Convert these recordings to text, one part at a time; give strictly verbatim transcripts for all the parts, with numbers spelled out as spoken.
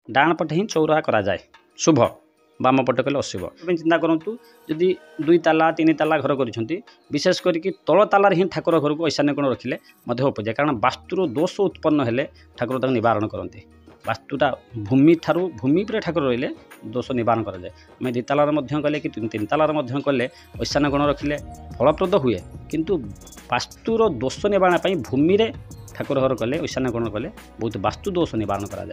डाण पटे ही चौराहा करा जाए शुभ बाम पटे कले अशुभ। चिंता करूँ जदि दुई ताला तीन ताला घर कर विशेष करके तल तालार ही ठाकुर घर को ईशान्य कोण रखिले उपजे कारण वास्तुर दोष उत्पन्न हेले ठाकुर तक निवारण करते। वास्तुटा भूमि ठारू भूमि पर ठाकुर रहिले दोष निवारण करा जाए। आम दी तालार कले कि तीन तालार कले ईशान्य कोण रखिले फलप्रद हुए किंतु वास्तुर दोष निवारण पर भूमि रे ठाकुर घर कले ईशान्य कोण कले बहुत वास्तु दोष निवारण करा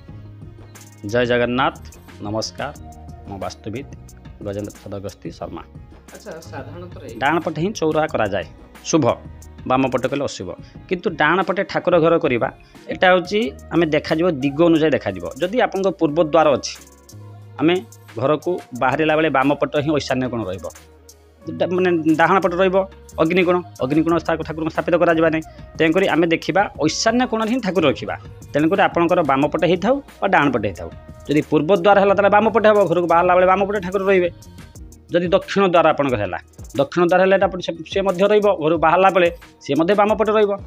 जाए। जय जगन्नाथ। नमस्कार, मो वास्तुविद गजेंद्र सदगस्ती शर्मा। अच्छा, साधारणतः डाण पटे ही चौराहा करा जाए शुभ बाम पटे कले अशुभ किंतु डाण पटे ठाकुर घर करवा एटा होची आम देखा दिग अनुसार देखा जदि आप पूर्व द्वार अच्छी आम घर को बाहर बेले बाम पट ही ईशान्य कोण रहिबो माने डाहाण पट रहिबो अग्निकोण अग्निकोण ठाकुर स्थापित करा जाबा नै तेनकरी आम देखिबा ईशान्य कोण ही ठाकुर रखिबा तेनकरी आपनकर बाम पटे ही थाउ और डाहाण पटे ही थाउ। जदि पूर्व द्वार है ताले बाम पटे हम घर को बाहर बेले बाम पटे ठाकुर रहिबे। जदि दक्षिण द्वार आपनकर है दक्षिण द्वार है सी घर बाहर बेले सी बाम पटे रहिबो।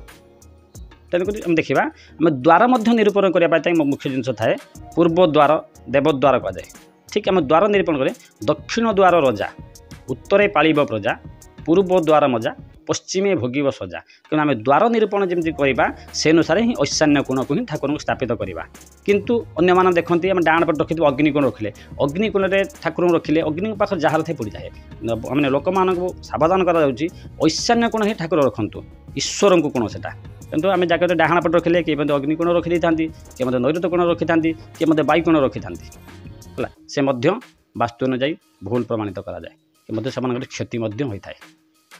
तेणुक आम देखा आम द्वार निरूपण करने मुख्य जिनस थाए पूर्व द्वार देवद्वार कहुए। ठीक आम द्वार निरूपण करें दक्षिण द्वार रजा उत्तरे पालिब प्रजा पूर्व द्वार मजा पश्चिमे भोगिब सजा। तेणु आम द्वार निरूपण जमी करवा से अनुसार ही ईशान्य कोण को ही ठाकुर को स्थापित करवा। किंतु अन्य मान देखते आम डाण पट रखी अग्निकोण रखिले अग्निकोण ठाकुर रखिले अग्नि पाख जहाँ थे पड़ जाए मैंने लोक मान सावधान कर ईशान्य कोण ही ठाकुर रखु ईश्वर को कोण से किंतु आम जगह डाहाण पट रखिले किए अग्निकोण रखी था किए नैऋत्य कोण रखी था किए वायुकोण रखी था है से वास्तु अनुजाई भूल प्रमाणित कराए कि से क्षति होता है।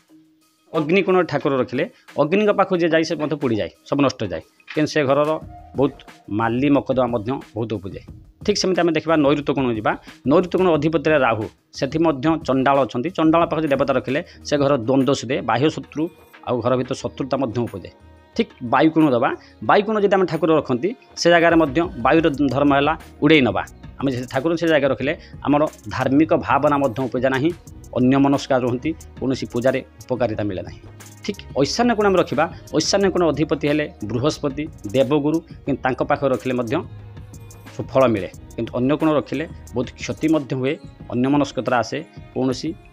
अग्निकोण ठाकुर रखिले अग्नि पाख जे जाए से पुड़ी जाए सब नष्ट जाए कि से घर बहुत माली मकदमा बहुत उपजे। ठीक सेमती आम देखा नैऋत्य कोण जा नैऋत्य कोण अधिपति राहु से चंडाल अच्छा चंडाल पाख देवता रखिले से घर द्वंद्व दे बाह्य शत्रु आउ घर भर शत्रुता उपजे। ठीक वायुकोण दबा वायुकोण जब आम ठाकुर रखती से जगार वायुर धर्म है उड़े नवा आम ठाकुर से जगह रखिले आमर धार्मिक भावना उपजा ना अन्य मनस्कार रुहति कौन पूजार उपकारिता मिले ना। ठीक ईशान्य कोण रखा ईशान्य कोण अधिपति हेले बृहस्पति देवगुरु कि पाख रखिले सुफल मिले किंतु अन्य कोण रखिले बहुत क्षति हुए अन्य मनस्कता आसे कौन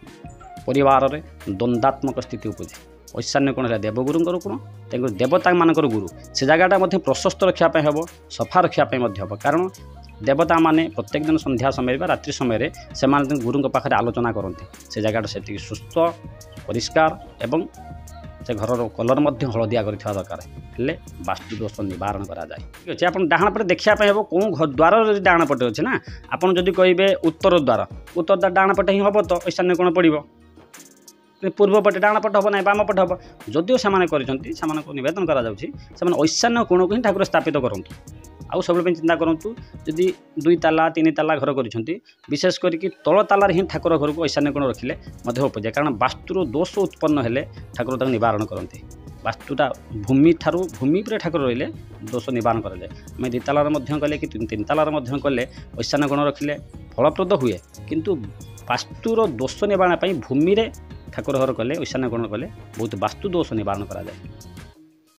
परिवार में द्वंद्वात्मक स्थिति उपजे। ईशान्य कोण है देवगुरुंर कोण तेणु देवता मानकर गुरु से जगहटा प्रशस्त रखापी हम सफा रखापी हम कारण देवता माने प्रत्येक दिन संध्या समय रात्रि समय से गुरु पाखे आलोचना करते से जगहटा से सुस्थ परिष्कार एवं से घर कलर हलदिया कर दरकार हेल्ले वास्तु दोष निवारण करा जाए। ठीक अच्छे आप डाहाण पटे देखापी हम कौन द्वार डाहाण पटे अच्छे ना आपड़ जदि कहे उत्तर द्वार उत्तर द्वार डाहाण पटे ही हम तो ईशान्य कोण पड़ो पूर्व पटे डाण पट हम ना बाम पट हम जदिव से नवेदन कर ईशान्य कोण को ही ठाकुर स्थापित करूँ। आउ सब चिंता करूँ जदि दुई ताला तीन ताला घर कर विशेष करके तल तालार ही ठाकुर घर को ईशान्य कोण रखिले उपजे कारण वास्तुर दोष उत्पन्न हेले ठाकुर तक निवारण करते। वास्तुटा भूमि ठारू भूमि पर ठाकुर रहिले दोष निवारण करा जाए। आम दी तालार कले कि तीन तालार कले ईशान्य कोण रखिले फलप्रद हुए किंतु वास्तुर दोष निवारण पर भूमि रे ठाकुर घर कले ईशान्य कोण कले बहुत वास्तु दोष निवारण करा जाए।